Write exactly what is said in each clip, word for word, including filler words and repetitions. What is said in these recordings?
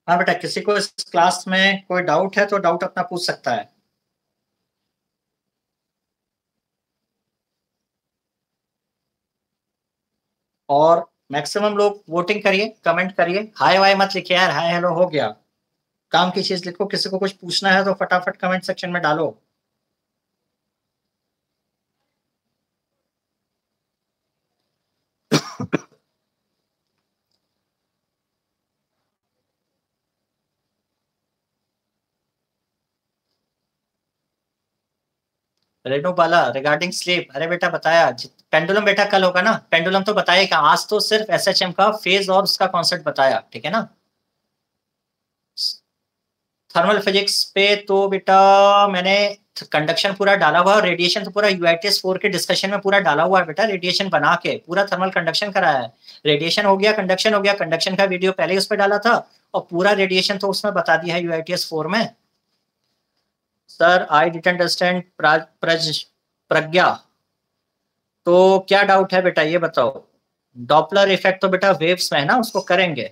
हाँ बेटा, किसी को इस क्लास में कोई डाउट है तो डाउट अपना पूछ सकता है। और मैक्सिमम लोग वोटिंग करिए, कमेंट करिए, हाय वाय मत लिखिए यार, हाय हेलो हो गया, काम की चीज लिखो। किसी को कुछ पूछना है तो फटाफट कमेंट सेक्शन में डालो। रेनू बाला रिगार्डिंग स्लीप, अरे बेटा बताया। पेंडुलम बेटा कल होगा ना, पेंडुलम तो बताएगा, आज तो सिर्फ एसएचएम का फेज और उसका कॉन्सेप्ट बताया, ठीक है ना। थर्मल फिजिक्स पे तो बेटा मैंने कंडक्शन पूरा डाला हुआ है, और रेडिएशन तो पूरा यूआईटीएस फोर के डिस्कशन में पूरा डाला हुआ है बेटा। रेडिएशन बना के पूरा थर्मल कंडक्शन कराया है। रेडिएशन हो गया, कंडक्शन हो गया, कंडक्शन का वीडियो पहले उस पर डाला था, और पूरा रेडिएशन तो उसमें बता दिया है यूआईटीएस फोर में। Sir I didn't understand Pragya, तो क्या डाउट है बेटा ये बताओ। डॉपलर इफेक्ट तो बेटा वेव्स में है ना, उसको करेंगे।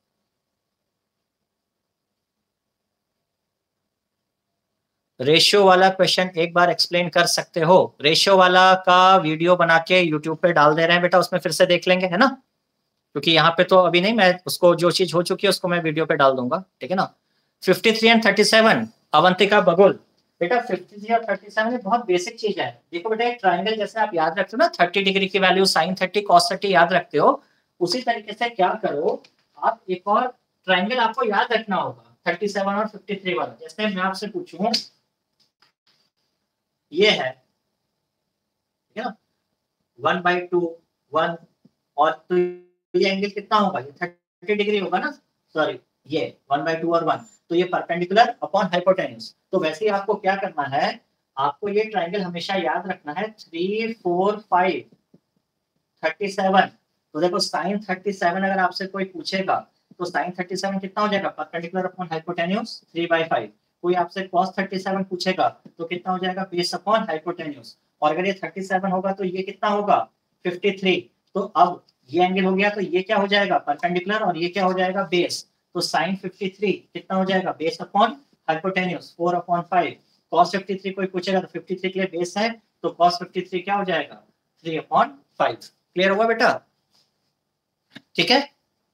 रेशियो वाला क्वेश्चन एक बार एक्सप्लेन कर सकते हो? रेशियो वाला का वीडियो बना के यूट्यूब पे डाल दे रहे हैं बेटा, उसमें फिर से देख लेंगे, है ना। क्योंकि यहाँ पे तो अभी नहीं, मैं उसको जो चीज हो चुकी है उसको मैं वीडियो पे डाल दूंगा, ठीक है ना। Fifty three and thirty seven, Avantika Bagul. बेटा फिफ्टी थ्री और थर्टी सेवन ये बहुत बेसिक चीज है। देखो बेटा, एक ट्राइंगल जैसे आप याद रखते हो ना, थर्टी डिग्री की value sine thirty cos thirty याद रखते हो, उसी तरीके से क्या करो, आप एक और ट्राइंगल आपको याद रखना होगा थर्टी सेवन और फिफ्टी थ्री वाला। जैसे मैं आपसे पूछूं, ये है, ठीक है ना, वन बाई टू, वन, और तो ये एंगल कितना होगा, ये थर्टी डिग्री होगा ना, सॉरी, ये वन बाई टू और वन, तो ये परपेंडिकुलर अपॉन हाइपोटेन्यूज। तो वैसे ही आपको क्या करना है, आपको ये ट्राइंगल हमेशा याद रखना है, three four five thirty seven. तो देखो साइन थर्टी सेवन अगर आपसे कोई पूछेगा, तो साइन थर्टी सेवन कितना हो जाएगा, perpendicular upon hypotenuse three by five. कोई आपसे कॉस थर्टी सेवन पूछेगा तो कितना हो जाएगा, बेस अपॉन हाइपोटेन्यूज। और अगर ये थर्टी सेवन होगा तो ये कितना होगा, फिफ्टी थ्री। तो अब ये एंगल हो गया, तो ये क्या हो जाएगा, परपेंडिकुलर, और ये क्या हो जाएगा, बेस। तो साइन फिफ्टी थ्री कितना हो जाएगा, base upon hypotenuse four upon five. Cos fifty three कोई पूछेगा तो फिफ्टी थ्री के लिए बेस है, तो कॉस फिफ्टी थ्री क्या हो जाएगा, थ्री अपॉन फाइव। क्लियर हुआ बेटा, ठीक है।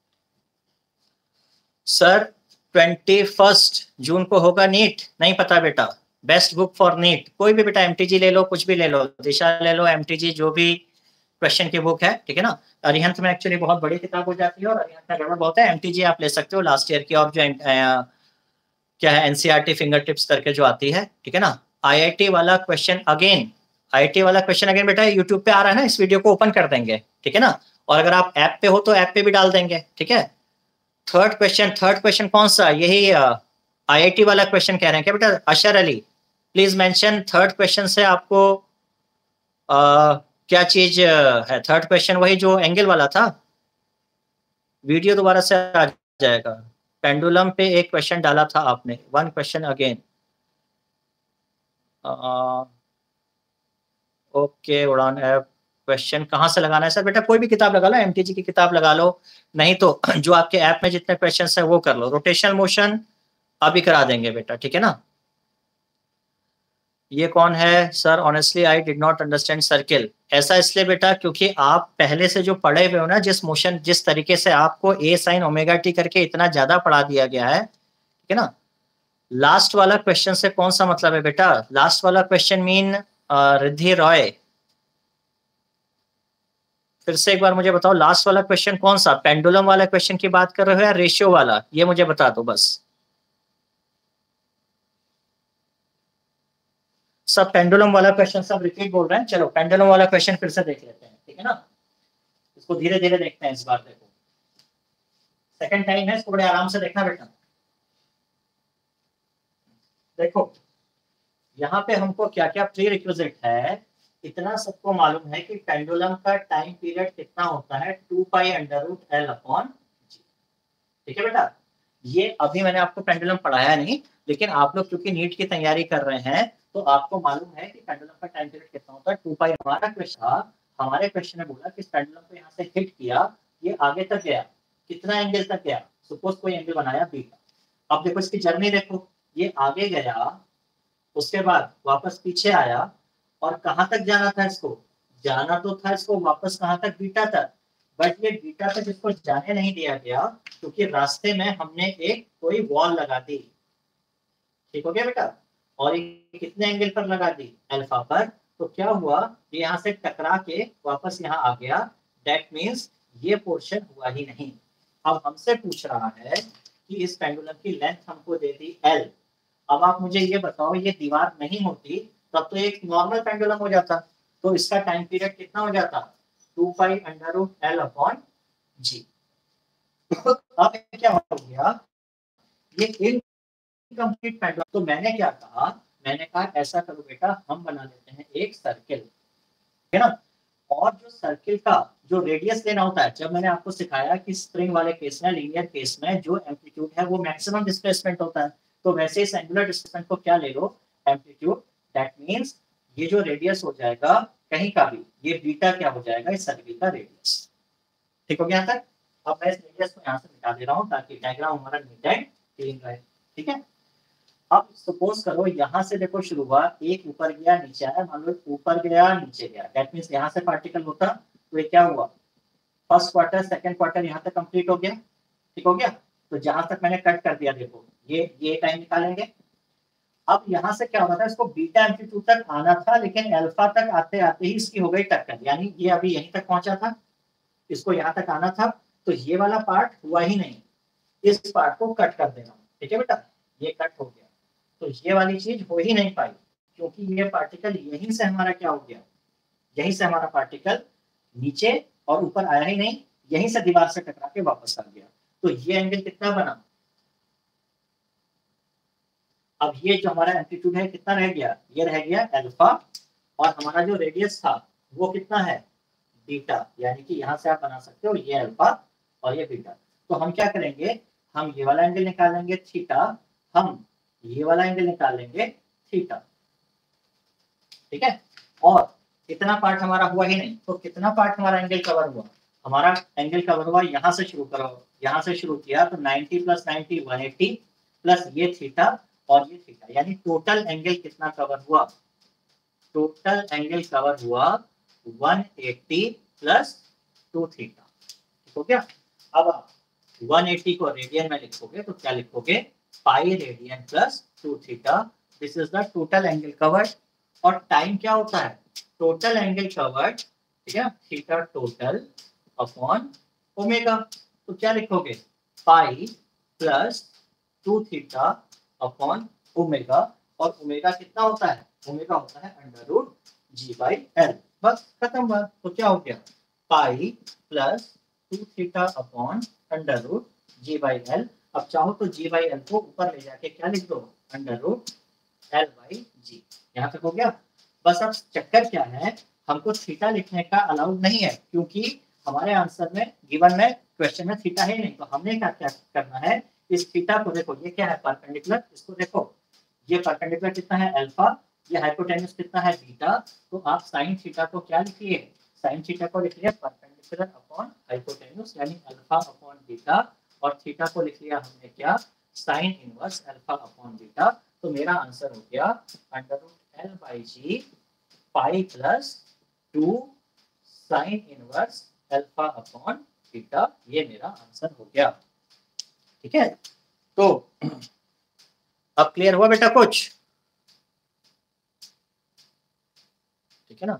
सर ट्वेंटी फर्स्ट जून को होगा नीट, नहीं पता बेटा। बेस्ट बुक फॉर नीट कोई भी बेटा, एमटीजी ले लो, कुछ भी ले लो, दिशा ले लो, एमटीजी जो भी क्वेश्चन की बुक है, ठीक है ना। अरिहंत में एक्चुअली बहुत बड़ी किताब हो जाती है, और अरिहंत में गड़बड़ बहुत है। एमटीजी आप ले सकते हो लास्ट ईयर की, और जो आ, क्या है, एनसीईआरटी फिंगर टिप्स करके जो आती है, ठीक है ना। आईआईटी वाला क्वेश्चन अगेन, आईआईटी वाला क्वेश्चन अगेन बेटा यूट्यूब पे आ रहा है ना, इस वीडियो को ओपन कर देंगे, ठीक है ना। और अगर आप ऐप पे हो तो ऐप पे भी डाल देंगे, ठीक है। थर्ड क्वेश्चन, थर्ड क्वेश्चन कौन सा, यही आईआईटी वाला क्वेश्चन कह रहे हैं क्या बेटा, Ashar Ali please mention third question से आपको आ, क्या चीज है। थर्ड क्वेश्चन वही जो एंगल वाला था, वीडियो दोबारा से आ जाएगा। पेंडुलम पे एक क्वेश्चन डाला था आपने, one question again. Okay Udaan app, question कहाँ से लगाना है सर? बेटा कोई भी किताब लगा लो, एमटीजी की किताब लगा लो, नहीं तो जो आपके ऐप में जितने क्वेश्चन है वो कर लो। रोटेशनल मोशन अभी करा देंगे बेटा, ठीक है ना। ये कौन है sir, honestly I did not understand circle. ऐसा इसलिए बेटा क्योंकि आप पहले से जो पढ़े हुए हो ना, जिस मोशन, जिस तरीके से आपको ए साइन ओमेगा टी करके इतना ज्यादा पढ़ा दिया गया है, ठीक है ना। लास्ट वाला क्वेश्चन से कौन सा मतलब है बेटा, लास्ट वाला क्वेश्चन मीन रिद्धि रॉय। फिर से एक बार मुझे बताओ, लास्ट वाला क्वेश्चन कौन सा, पेंडुलम वाला क्वेश्चन की बात कर रहे हो या रेशियो वाला, ये मुझे बता दो बस। सब पेंडुलम वाला क्वेश्चन सब रिपीट बोल रहे हैं, चलो पेंडुलम वाला क्वेश्चन फिर से देख लेते हैं, ठीक है ना। इसको धीरे धीरे देखते हैं इस बार, देखो सेकंड टाइम है, इसको बड़े आराम से देखना बेटा। देखो यहाँ पे हमको क्या क्या प्री रिक्विजिट है, इतना सबको मालूम है कि पेंडुलम का टाइम पीरियड कितना होता है, two pi under root L upon G, ठीक है बेटा। ये अभी मैंने आपको पेंडुलम पढ़ाया नहीं, लेकिन आप लोग क्योंकि नीट की तैयारी कर रहे हैं तो आपको मालूम है कि पेंडुलम का टाइम पीरियड कितना होता है, टू पाई। हमारा क्वेश्चन था, हमारे क्वेश्चन ने बोला कि पेंडुलम को यहाँ से हिट किया, ये आगे तक गया, कितना एंगल तक गया, सपोज कोई एंगल बनाया बीटा, अब देखो इसकी जर्नी देखो, ये आगे गया, उसके बाद वापस पीछे आया, और कहां तक जाना था इसको? जाना तो था इसको वापस कहां तक? बीटा तक। बट ये बीटा तक इसको जाने नहीं दिया गया, क्योंकि रास्ते में हमने एक कोई वॉल लगा दी। ठीक हो गया बेटा? और ये कितने एंगल पर लगा दी? अल्फा पर। तो क्या हुआ, ये यहाँ से टकरा के वापस यहाँ आ गया। दैट मीन्स ये पोर्शन हुआ ही नहीं। अब हमसे पूछ रहा है कि इस पेंडुलम की लेंथ हमको दे दी एल। अब आप मुझे ये बताओ, ये दीवार नहीं होती तब तो एक नॉर्मल पेंडुलम हो जाता, तो इसका टाइम पीरियड कितना हो जाता? Two pi under root L upon G. अब क्या हो गया, ये इनकम्प्लीट पेंडुलम। तो मैंने क्या कहा, मैंने कहा ऐसा करो बेटा, हम बना लेते हैं एक सर्किल, है ना। और जो सर्किल का जो रेडियस लेना होता है, जब मैंने आपको सिखाया कि स्प्रिंग वाले केस में, लीनियर केस में जो एम्पलीट्यूड है वो मैक्सिमम डिस्प्लेसमेंट होता है, तो वैसे ही एंगुलर डिस्प्लेसमेंट को क्या ले लो? एम्पलीट्यूड। दैट मींस ये जो रेडियस हो जाएगा कहीं का भी, ये बीटा क्या हो जाएगा? इस सर्किल का रेडियस। ठीक हो गया यहाँ तक? अब मैं इस रेडियस को यहाँ से मिटा दे रहा हूँ ताकि डायग्राम हमारा नीट एंड क्लीन रहे। ठीक है, अब सपोज करो यहाँ से देखो शुरू हुआ, एक ऊपर गया नीचे आया, मान लो ऊपर गया नीचे गया, दैट मींस यहाँ से पार्टिकल होता तो ये क्या हुआ? फर्स्ट क्वार्टर सेकंड क्वार्टर यहाँ तक कंप्लीट हो गया। ठीक हो गया? तो जहां तक मैंने कट कर दिया देखो, ये ये टाइम निकालेंगे। अब यहाँ से क्या होता है, इसको बीटा एम्पलीट्यूड तक आना था, लेकिन अल्फा तक आते आते ही इसकी हो गई टक्कर, यानी ये अभी यहीं तक पहुंचा था, इसको यहाँ तक आना था, तो ये वाला पार्ट हुआ ही नहीं, इस पार्ट को कट कर देना। ठीक है बेटा, ये कट हो गया, तो ये वाली चीज हो ही नहीं पाई, क्योंकि ये पार्टिकल यहीं से हमारा क्या हो गया, यहीं से हमारा पार्टिकल नीचे और ऊपर आया ही नहीं, यहीं से दीवार से टकरा के वापस आ गया। तो ये एंगल कितना बना? अब ये जो हमारा एम्पलीट्यूड है कितना रह गया? ये रह गया अल्फा, और हमारा जो रेडियस था वो कितना है? बीटा। यानी कि यहां से आप बना सकते हो ये अल्फा और ये बीटा। तो हम क्या करेंगे, हम ये वाला एंगल निकालेंगे थीटा, हम ये वाला एंगल निकालेंगे थीटा। ठीक है, और इतना पार्ट हमारा हुआ ही नहीं, तो कितना पार्ट हमारा एंगल कवर हुआ? हमारा एंगल कवर हुआ, यहां से शुरू करो, यहां से शुरू किया तो ninety plus ninety one eighty plus ये थीटा और ये थीटा, यानी टोटल एंगल कितना कवर हुआ? टोटल एंगल कवर हुआ one eighty plus two theta. ठीक हो गया? अब आप वन एटी को रेडियन में लिखोगे तो क्या लिखोगे? Pi radian plus two theta. This is the total angle covered. और टाइम क्या होता है? टोटल एंगल कवर्ड, ठीक है, थीटा टोटल अपॉन ओमेगा। तो क्या लिखोगे? Pi plus two theta upon omega, और ओमेगा कितना होता है? ओमेगा होता है under root G by L. बस खत्म बात। तो क्या हो गया? Pi plus two theta upon under root G by L. अब चाहो तो जी बाई एल को ऊपर ले जाके क्या लिख दो? Under root L by G. यहाँ तक हो गया? बस अब चक्कर क्या है, हमको थीटा लिखने का अलाउड नहीं है, क्योंकि हमारे आंसर में गिवन में क्वेश्चन में थीटा है नहीं। तो हमने क्या क्या करना है, इस थीटा को देखो, ये क्या है? परपेंडिकुलर। इसको देखो, ये परपेंडिकुलर कितना है? अल्फा। ये हाइपोटेन्यूज कितना है? बीटा। तो आप साइन थीटा को क्या लिखिए? साइन थीटा को लिख लिया परपेंडिकुलर अपॉन हाइपोटेन्यूज, यानी अल्फा अपॉन बीटा, और थीटा को लिख लिया हमने क्या? Sine inverse alpha upon beta. तो मेरा आंसर हो गया under root L by G pi plus two sine inverse alpha upon beta. ये मेरा आंसर हो गया। ठीक है, तो अब क्लियर हुआ बेटा कुछ? ठीक है ना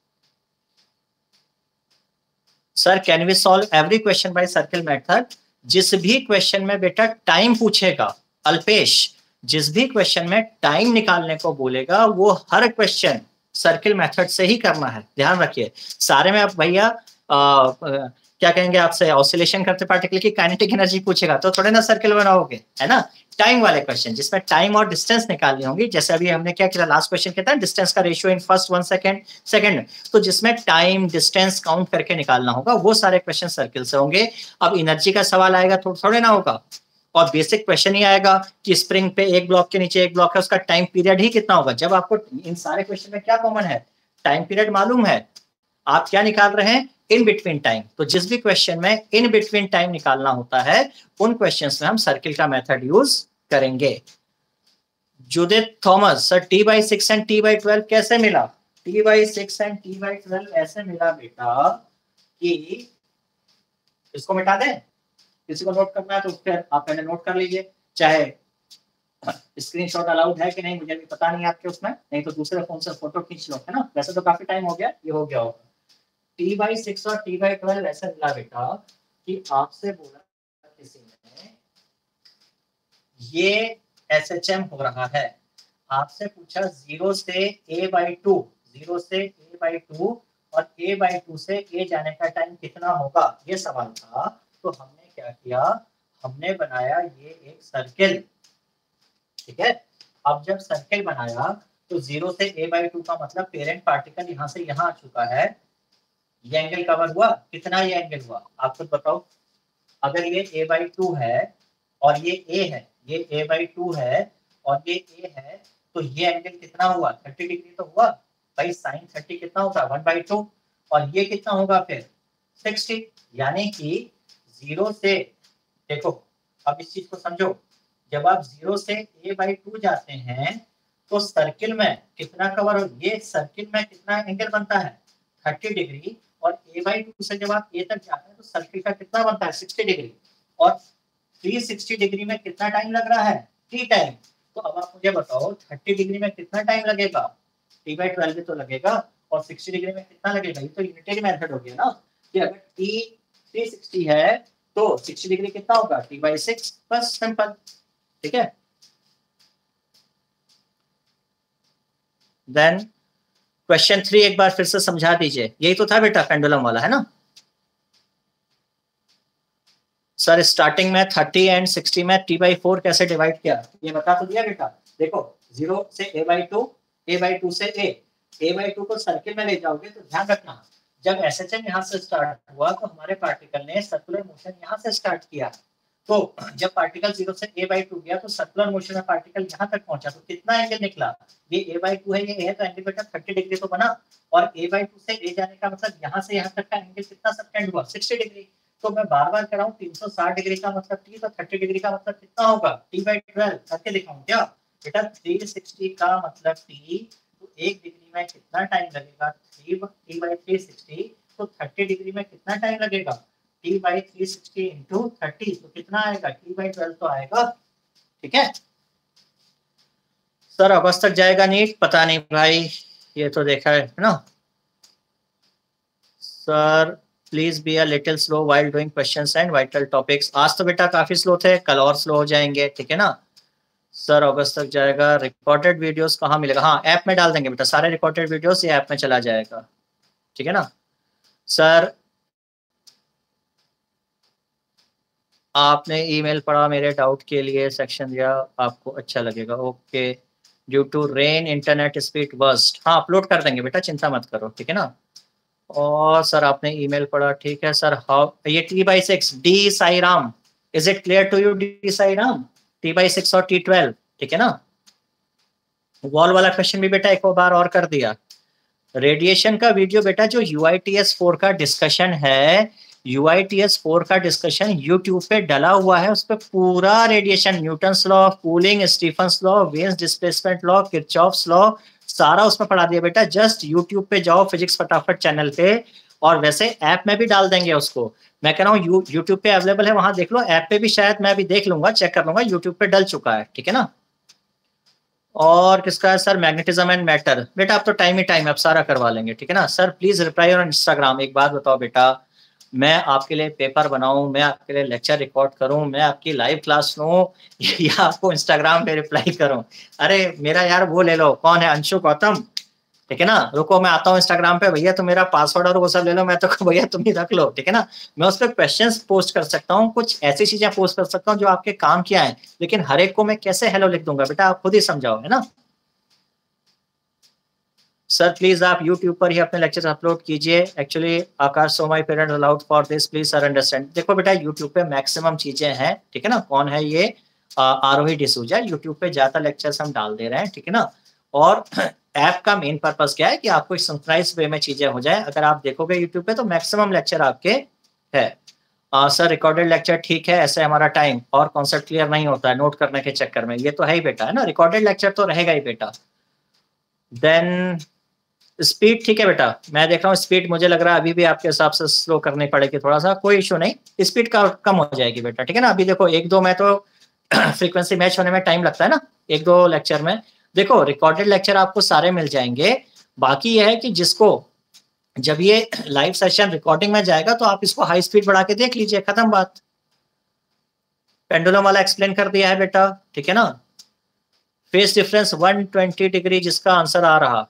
sir? Can we solve every question by circle method? जिस भी क्वेश्चन में बेटा टाइम पूछेगा, अल्पेश, जिस भी क्वेश्चन में टाइम निकालने को बोलेगा वो हर क्वेश्चन सर्किल मेथड से ही करना है। ध्यान रखिए, सारे में आप भैया क्या कहेंगे आपसे, ऑसिलेशन करते पार्टिकल की काइनेटिक एनर्जी पूछेगा तो थोड़े ना सर्किल बनाओगे, है ना। टाइम वाले क्वेश्चन जिसमें टाइम और डिस्टेंस निकालनी होगी, जैसे अभी हमने क्या किया, लास्ट क्वेश्चन कहता है डिस्टेंस का ratio in first one second second, तो जिसमें टाइम डिस्टेंस काउंट करके निकालना होगा वो सारे क्वेश्चन सर्किल से होंगे। अब एनर्जी का सवाल आएगा तो थोड़े ना होगा, और बेसिक क्वेश्चन ही आएगा कि स्प्रिंग पे एक ब्लॉक के नीचे एक ब्लॉक है, उसका टाइम पीरियड ही कितना होगा। जब आपको इन सारे क्वेश्चन में क्या कॉमन है, टाइम पीरियड मालूम है, आप क्या निकाल रहे हैं, इन बिटवीन टाइम। तो जिस भी क्वेश्चन में इन बिटवीन टाइम निकालना होता है उन क्वेश्चंस में हम सर्किल का मेथड यूज करेंगे। Judith Thomas, sir T by six and T by twelve कैसे मिला? T by six and T by twelve ऐसे मिला बेटा कि इसको मिटा दें, किसी को नोट करना है तो फिर आप पहले नोट कर लीजिए, चाहे स्क्रीनशॉट अलाउड है कि नहीं मुझे भी पता नहीं आपके उसमें, नहीं तो दूसरे फोन से फोटो खींच लो, है ना। वैसे तो काफी टाइम हो गया, ये हो गया होगा। टी बाई सिक्स और टी बाई ट्वेल्व ऐसे मिला बेटा कि आपसे बोला किसी ने ये एस एच एम हो रहा है, आपसे पूछा जीरो से ए बाई टू, जीरो से ए बाई टू और ए बाई टू से ए जाने का टाइम कितना होगा, ये सवाल था। तो हमने क्या किया, हमने बनाया ये एक सर्किल, ठीक है। अब जब सर्किल बनाया तो जीरो से ए बाई टू का मतलब पेरेंट पार्टिकल यहाँ से यहाँ आ चुका है, ये एंगल कवर हुआ, कितना ये एंगल हुआ आप खुद बताओ। अगर ये ए बाई टू है और ये ए है, ये ए बाई टू है और ये ए है, तो ये एंगल कितना हुआ, थर्टी डिग्री तो हुआ भाई। साइन थर्टी कितना होता है, वन बाई टू, और ये कितना होगा फिर सिक्सटी। यानी कि जीरो से, देखो अब इस चीज को समझो, जब आप जीरो से ए बाई टू जाते हैं तो सर्किल में कितना कवर हो, ये सर्किल में कितना एंगल बनता है थर्टी डिग्री, और ए बाई टू से जब आप ए तक जाते हैं तो सर्किल का कितना बनता है सिक्सटी डिग्री, और थ्री सिक्सटी डिग्री में कितना टाइम लग रहा है, थ्री टाइम। तो अब आप मुझे बताओ थर्टी डिग्री में कितना टाइम लगेगा, टी बाई ट्वेल्व भी तो लगेगा, और सिक्सटी डिग्री में कितना लगेगा, ये तो यूनिटरी मेथड हो गया ना, कि अगर टी थ्री सिक्सटी है तो सिक्सटी डिग्री कितना होगा, टी बाई सिक्स, बस सिंपल, ठीक है। देन क्वेश्चन थ्री एक बार फिर से समझा दीजिए, यही तो था बेटा पेंडुलम वाला, है ना सर। स्टार्टिंग में थर्टी एंड सिक्सटी में टी बाई फोर कैसे डिवाइड किया, ये बता तो दिया बेटा। देखो जीरो से A by two, A by two से ए, ए बाई टू को सर्किल में ले जाओगे तो ध्यान रखना, जब एस एच एम यहाँ से स्टार्ट हुआ तो हमारे पार्टिकल ने सर्कुलर मोशन यहाँ से स्टार्ट किया, तो जब पार्टिकल जीरो से ए बाई टू गया तो सर्कुलर मोशन में पार्टिकल यहाँ तक पहुंचा, तो कितना एंगल निकला, ये ए बाई टू है, ये ए है, तो एंगल बेटा थर्टी डिग्री तो बना, और ए बाई टू से ए जाने का मतलब यहाँ से यहाँ तक का एंगल कितना सबटेंड हुआ, सिक्सटी डिग्री। तो मैं बार बार कर रहा हूँ तीन सौ साठ डिग्री का मतलब टी, तो थर्टी डिग्री का मतलब कितना होगा, टी बाई ट्वेल्व करके दिखाऊं क्या बेटा, थ्री सिक्सटी का मतलब टी, तो एक डिग्री में कितना टाइम लगेगा, three T by three sixty, तो थर्टी डिग्री में कितना टाइम लगेगा, T by three sixty into thirty, तो कितना आएगा, टी बाई ट्वेल्व तो आएगा, ठीक है। सर अगस्त तक जाएगा नीट, पता नहीं भाई, ये तो देखा है ना। Sir please be a little slow while doing questions and vital topics. आज तो बेटा काफी स्लो थे, कल और स्लो हो जाएंगे, ठीक है ना। सर अगस्त तक जाएगा। रिकॉर्डेड वीडियोस कहाँ मिलेगा, हाँ ऐप में डाल देंगे बेटा, सारे रिकॉर्डेड वीडियोस ये ऐप में चला जाएगा, ठीक है ना। सर आपने ईमेल पढ़ा, मेरे डाउट के लिए सेक्शन दिया, आपको अच्छा लगेगा, okay. Due to rain internet speed worst, हाँ अपलोड कर देंगे बेटा, चिंता मत करो, ठीक है ना। और सर आपने ईमेल पढ़ा, ठीक है सर। हाउ ये T by six, D Sai Ram, is it clear to you D Sai Ram, T by six और टी ट्वेल्व, ठीक है ना। वॉल वाला क्वेश्चन भी बेटा एक बार और कर दिया। रेडिएशन का वीडियो बेटा जो U I T S four का डिस्कशन है, U I T S four का डिस्कशन यूट्यूब पे डला हुआ है, उस पर पूरा radiation, Newton's law of cooling, Stefan's law, Wien's displacement law, Kirchhoff's law, सारा उसमें पढ़ा दिया बेटा। जस्ट यूट्यूब पे जाओ फिजिक्स फटाफट चैनल पे, और वैसे ऐप में भी डाल देंगे उसको, मैं कह रहा हूँ यू यूट्यूब पे अवेलेबल है, वहां देख लो, ऐप पे भी शायद मैं भी देख लूंगा, चेक कर लूंगा, यूट्यूब पे डल चुका है, ठीक है ना। और किसका है सर, मैग्नेटिज्म एंड मैटर, बेटा आप तो टाइम ही टाइम आप सारा करवा लेंगे, ठीक है ना। Sir please reply on Instagram. एक बात बताओ बेटा, मैं आपके लिए पेपर बनाऊं, मैं आपके लिए लेक्चर रिकॉर्ड करूं, मैं आपकी लाइव क्लास लूं, या आपको इंस्टाग्राम पे रिप्लाई करूं। अरे मेरा यार वो ले लो, कौन है, अंशु गौतम, ठीक है ना। रुको मैं आता हूँ इंस्टाग्राम पे, भैया तुम मेरा पासवर्ड और वो सब ले लो, मैं तो भैया तुम ही रख लो, ठीक है ना। मैं उस पर क्वेश्चंस पोस्ट कर सकता हूँ, कुछ ऐसी चीजें पोस्ट कर सकता हूँ जो आपके काम की आए, लेकिन हर एक को मैं कैसे हेलो लिख दूंगा बेटा, आप खुद ही समझाओ, है ना। सर प्लीज आप यूट्यूब पर ही अपने लेक्चर अपलोड कीजिए, actually Aakash so my parents allowed for this, please sir understand. देखो बेटा यूट्यूब पे मैक्सिमम चीजें हैं, ठीक है ना। कौन है ये, आरोही डिसूजा, यूट्यूब पे ज्यादा लेक्चर्स हम डाल दे रहे हैं, ठीक है ना। और ऐप का मेन पर्पस क्या है कि आपको सिंक्रोनाइज वे में चीजें हो जाए, अगर आप देखोगे यूट्यूब पे तो मैक्सिमम लेक्चर आपके है। सर रिकॉर्डेड लेक्चर ठीक है, ऐसे हमारा टाइम और कॉन्सेप्ट क्लियर नहीं होता है नोट करने के चक्कर में। ये तो है ही बेटा, है ना, रिकॉर्डेड लेक्चर तो रहेगा ही बेटा। देन स्पीड ठीक है बेटा, मैं देख रहा हूँ स्पीड मुझे लग रहा है अभी भी आपके हिसाब से स्लो करनी पड़ेगी थोड़ा सा, कोई इशू नहीं, स्पीड का कम हो जाएगी बेटा, ठीक है ना। अभी देखो एक दो में तो फ्रीक्वेंसी मैच होने में टाइम लगता है ना, एक दो लेक्चर में। देखो रिकॉर्डेड लेक्चर आपको सारे मिल जाएंगे, बाकी यह है कि जिसको जब ये लाइव सेशन रिकॉर्डिंग में जाएगा तो आप इसको हाई स्पीड बढ़ा के देख लीजिए, खत्म बात। पेंडुलम वाला एक्सप्लेन कर दिया है बेटा, ठीक है ना। Phase difference one twenty degree जिसका आंसर आ रहा,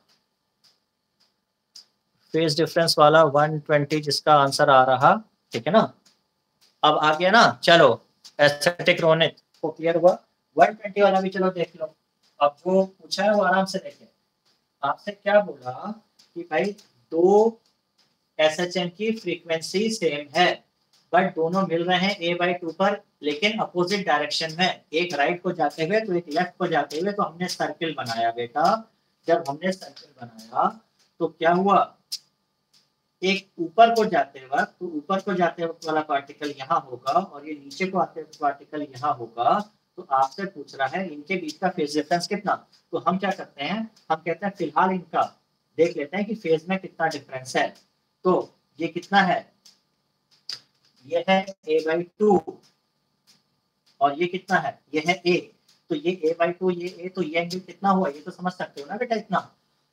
फेज डिफरेंस वाला वन ट्वेंटी जिसका आंसर आ रहा, ठीक है ना। अब आ गया ना, चलो एस्थेटिक रोनिक को क्लियर हुआ, वन ट्वेंटी वाला भी चलो देख लो। अब जो पूछा है वो आराम से देखें, आपसे क्या बोला कि भाई दो एसएचएम की फ्रीक्वेंसी सेम है बट दोनों मिल रहे हैं ए बाई टू पर, लेकिन अपोजिट डायरेक्शन में, एक राइट को जाते हुए तो एक लेफ्ट को जाते हुए। तो हमने सर्किल बनाया बेटा, जब हमने सर्किल बनाया तो क्या हुआ, एक ऊपर को जाते वक्त तो ऊपर को जाते वक्त वाला पार्टिकल यहाँ होगा और ये नीचे को आते वक्त पार्टिकल यहाँ होगा। तो आपसे पूछ रहा है इनके बीच का फेज डिफरेंस कितना, तो हम क्या करते हैं, हम कहते हैं फिलहाल इनका देख लेते हैं कि फेज में कितना डिफरेंस है। तो ये कितना है, ये है ए बाई टू और ये कितना है, ये है ए। तो ये ए बाई टू, ये ए, तो ये एंगल कितना हुआ, ये तो समझ सकते हो ना बेटा इतना।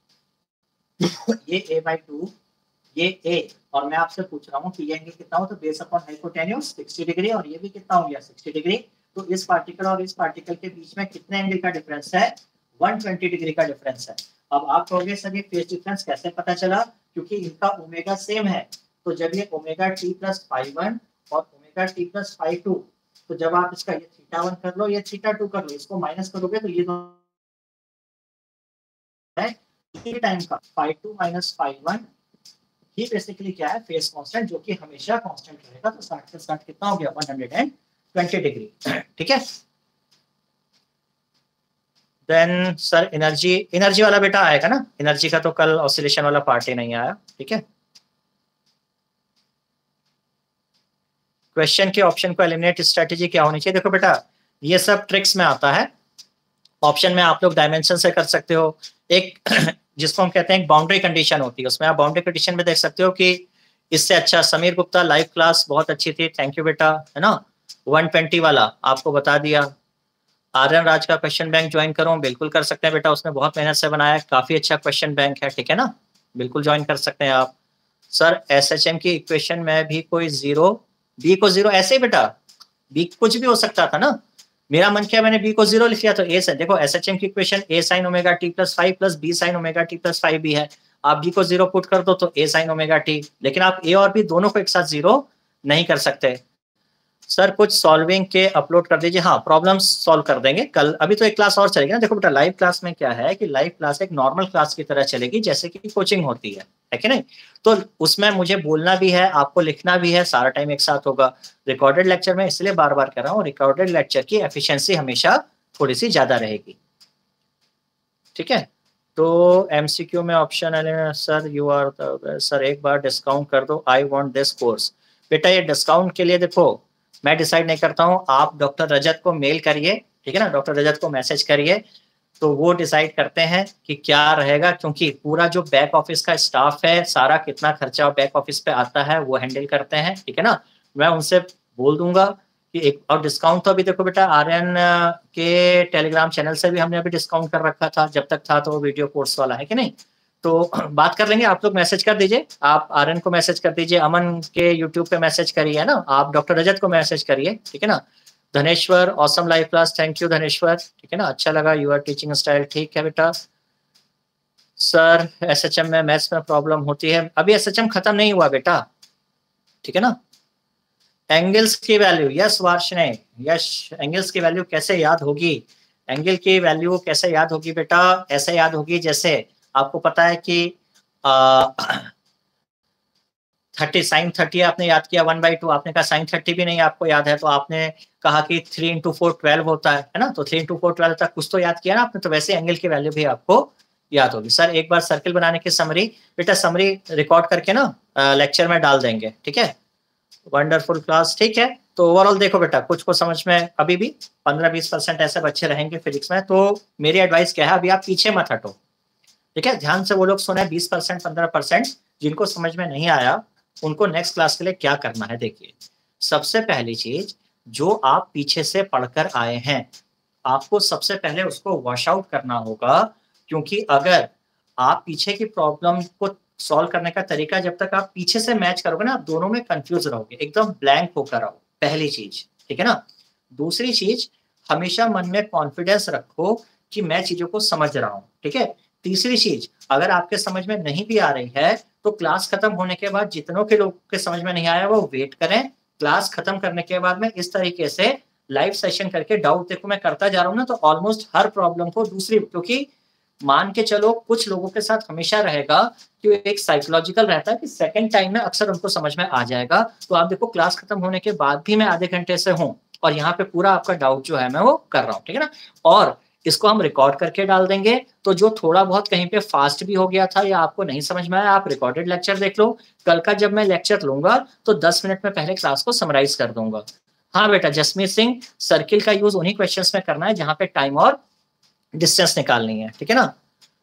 ये ए बाई टू, ये ए, और मैं आपसे पूछ रहा हूँ कि ये एंगल कितना हो, तो base upon hypotenuse sixty degree, और ये भी कितना हो गया सिक्सटी डिग्री। तो इस पार्टिकल और इस पार्टिकल के बीच में कितने एंगल का डिफरेंस है, वन ट्वेंटी डिग्री का डिफरेंस है। अब आप कहोगे सर ये फेज डिफरेंस कैसे पता चला, क्योंकि इनका ओमेगा सेम है। तो जब ये omega T plus five one और omega T plus five two, तो जब आप इसका ये थीटा वन कर लो, ये थीटा टू कर लो, इसको माइनस करोगे तो ये है टाइम का five two minus five one ही बेसिकली क्या है, फेज कांस्टेंट, जो कि हमेशा कांस्टेंट रहेगा। तो साठ से साठ कितना हो गया, वन हंड्रेड ट्वेंटी डिग्री, ठीक है। देन सर एनर्जी, एनर्जी वाला बेटा आएगा ना, एनर्जी का तो कल ऑसिलेशन वाला पार्ट ही नहीं आया, ठीक है। क्वेश्चन के ऑप्शन को एलिमिनेट स्ट्रेटेजी क्या होनी चाहिए, देखो बेटा ये सब ट्रिक्स में आता है। ऑप्शन में आप लोग डायमेंशन से कर सकते हो, एक जिसको हम कहते हैं एक बाउंड्री कंडीशन होती है, उसमें आप बाउंड्री कंडीशन में देख सकते हो कि इससे अच्छा समीर गुप्ता लाइव क्लास बहुत अच्छी थी, थैंक यू बेटा, है ना। वन ट्वेंटी वाला आपको बता दिया। आर्यन राज का क्वेश्चन बैंक ज्वाइन करो, बिल्कुल कर सकते हैं बेटा, उसने बहुत मेहनत से बनाया है, काफी अच्छा क्वेश्चन बैंक है, ठीक है ना, बिल्कुल ज्वाइन कर सकते हैं आप। सर एसएचएम की इक्वेशन में भी कोई जीरो, बी को जीरो, ऐसे ही बेटा बी कुछ भी हो सकता था ना, मेरा मन किया मैंने बी को जीरो लिख लिया तो ए से, देखो एसएचएम की equation A sine omega T plus five plus B sine omega T plus five भी है, आप बी को जीरो पुट कर दो तो ए साइन ओमेगा टी, लेकिन आप ए और बी दोनों को एक साथ जीरो नहीं कर सकते। सर कुछ सॉल्विंग के अपलोड कर दीजिए, हाँ प्रॉब्लम्स सॉल्व कर देंगे कल, अभी तो एक क्लास और चलेगी ना। देखो बेटा लाइव क्लास में क्या है कि लाइव क्लास एक नॉर्मल क्लास की तरह चलेगी जैसे कि कोचिंग होती है, है कि नहीं। तो उसमें मुझे बोलना भी है, आपको लिखना भी है, सारा टाइम एक साथ होगा। रिकॉर्डेड लेक्चर में इसलिए बार बार कर रहा हूँ, रिकॉर्डेड लेक्चर की एफिशिएंसी हमेशा थोड़ी सी ज्यादा रहेगी, ठीक है। तो एमसीक्यू में option sir you are sir एक बार डिस्काउंट कर दो, आई वांट दिस कोर्स। बेटा ये डिस्काउंट के लिए देखो मैं डिसाइड नहीं करता हूँ, आप डॉक्टर रजत को मेल करिए, ठीक है ना, डॉक्टर रजत को मैसेज करिए, तो वो डिसाइड करते हैं कि क्या रहेगा, क्योंकि पूरा जो बैक ऑफिस का स्टाफ है सारा कितना खर्चा बैक ऑफिस पे आता है वो हैंडल करते हैं, ठीक है ना। मैं उनसे बोल दूंगा कि एक और डिस्काउंट तो अभी देखो बेटा आर्यन के टेलीग्राम चैनल से भी हमने अभी डिस्काउंट कर रखा था, जब तक था तो वो वीडियो कोर्स वाला, है कि नहीं। तो बात कर लेंगे, आप लोग मैसेज कर दीजिए, आप आर्यन को मैसेज कर दीजिए, अमन के यूट्यूब पे मैसेज करिए ना, आप डॉक्टर रजत को मैसेज करिए, ठीक है ना। Dhaneshwar awesome live class, thank you Dhaneshwar, ठीक है ना, अच्छा लगा, यूर टीचिंग स्टाइल ठीक है बेटा। सर एसएचएम में मैथ्स में प्रॉब्लम होती है, अभी एसएचएम खत्म नहीं हुआ बेटा, ठीक है ना। एंगल्स की value, yes Varshney, yes angles की वैल्यू कैसे याद होगी, एंगल की वैल्यू कैसे याद होगी बेटा, ऐसे याद होगी जैसे आपको पता है कि थर्टी साइन थर्टी आपने याद किया वन बाई टू, आपने कहा साइन थर्टी भी नहीं आपको याद है, तो आपने कहा कि थ्री इंटू फोर ट्वेल्व होता है, है ना, तो थ्री इंटू फोर ट्वेल्व तक कुछ तो याद किया ना आपने, तो वैसे एंगल की वैल्यू भी आपको याद होगी। सर एक बार सर्किल बनाने की समरी, बेटा समरी रिकॉर्ड करके ना लेक्चर में डाल देंगे, ठीक है, वंडरफुल क्लास, ठीक है। तो ओवरऑल देखो बेटा, कुछ को समझ में अभी भी पंद्रह बीस परसेंट ऐसे बच्चे रहेंगे फिजिक्स में, तो मेरी एडवाइस क्या है, अभी आप पीछे मत हटो, ठीक है। ध्यान से वो लोग सुने, बीस परसेंट पंद्रह परसेंट जिनको समझ में नहीं आया उनको नेक्स्ट क्लास के लिए क्या करना है। देखिए, सबसे पहली चीज, जो आप पीछे से पढ़कर आए हैं आपको सबसे पहले उसको वॉश आउट करना होगा, क्योंकि अगर आप पीछे की प्रॉब्लम को सॉल्व करने का तरीका जब तक आप पीछे से मैच करोगे ना, आप दोनों में कंफ्यूज रहोगे, एकदम ब्लैंक होकर आओ, पहली चीज, ठीक है ना। दूसरी चीज, हमेशा मन में कॉन्फिडेंस रखो कि मैं चीजों को समझ रहा हूँ, ठीक है। तीसरी चीज, अगर आपके समझ में नहीं भी आ रही है तो क्लास खत्म होने के बाद जितनों के लोग के समझ में नहीं आया वो वेट करें, क्लास खत्म करने के बाद में इस तरीके से लाइव सेशन करके डाउट देखो मैं करता जा रहा हूँ ना, तो ऑलमोस्ट हर प्रॉब्लम को दूसरी, क्योंकि मान के चलो कुछ लोगों के साथ हमेशा रहेगा कि एक साइकोलॉजिकल रहता है कि सेकंड टाइम में अक्सर उनको समझ में आ जाएगा। तो आप देखो क्लास खत्म होने के बाद भी मैं आधे घंटे से हूँ और यहाँ पे पूरा आपका डाउट जो है मैं वो कर रहा हूँ, ठीक है ना। और इसको हम रिकॉर्ड करके डाल देंगे, तो जो थोड़ा बहुत कहीं पे फास्ट भी हो गया था या आपको नहीं समझ में आया, आप रिकॉर्डेड लेक्चर देख लो। कल का जब मैं लेक्चर लूंगा तो दस मिनट में पहले क्लास को समराइज कर दूंगा। हाँ बेटा जसमीत सिंह, सर्किल का यूज उन्हीं क्वेश्चंस में करना है जहां पे टाइम और डिस्टेंस निकालनी है, ठीक है ना।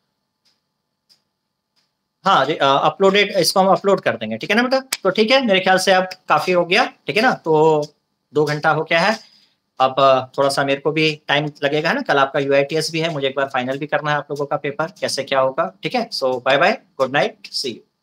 हाँ, अपलोडेड, इसको हम अपलोड कर देंगे, ठीक है ना बेटा। तो ठीक है, मेरे ख्याल से अब काफी हो गया, ठीक है ना। तो दो घंटा हो गया है, अब थोड़ा सा मेरे को भी टाइम लगेगा, है ना। कल आपका यूआईटीएस भी है, मुझे एक बार फाइनल भी करना है आप लोगों का पेपर कैसे क्या होगा, ठीक है। So bye bye, good night, see you.